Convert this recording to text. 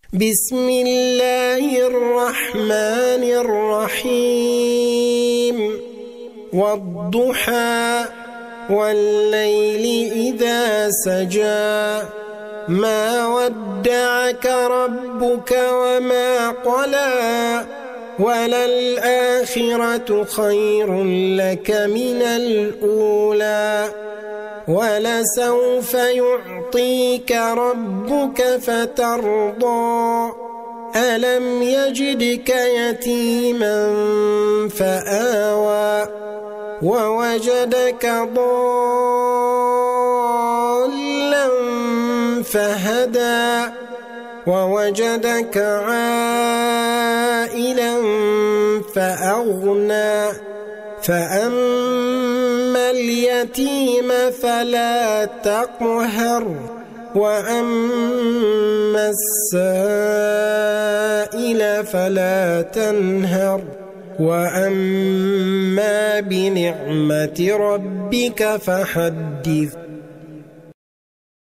بسم الله الرحمن الرحيم والضحى والليل إذا سجى ما ودعك ربك وما قلى وللآخرة خير لك من الأولى ولسوف يعطيك ربك فترضى ألم يجدك يتيما فآوى ووجدك ضالا فهدى ووجدك عائلا فأغنى فأما اليتيم فلا تقهر وأما السائل فلا تنهر وأما بنعمة ربك فحدث